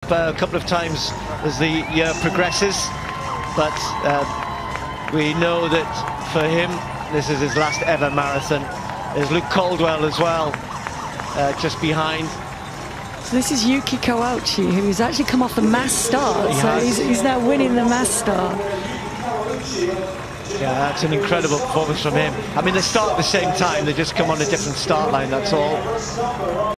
a couple of times as the year progresses, but we know that for him, this is his last ever marathon. There's Luke Caldwell as well, just behind. So this is Yuki Kawauchi, who's actually come off the mass start, he's now winning the mass start. Yeah, that's an incredible performance from him. I mean, they start at the same time, they just come on a different start line, that's all.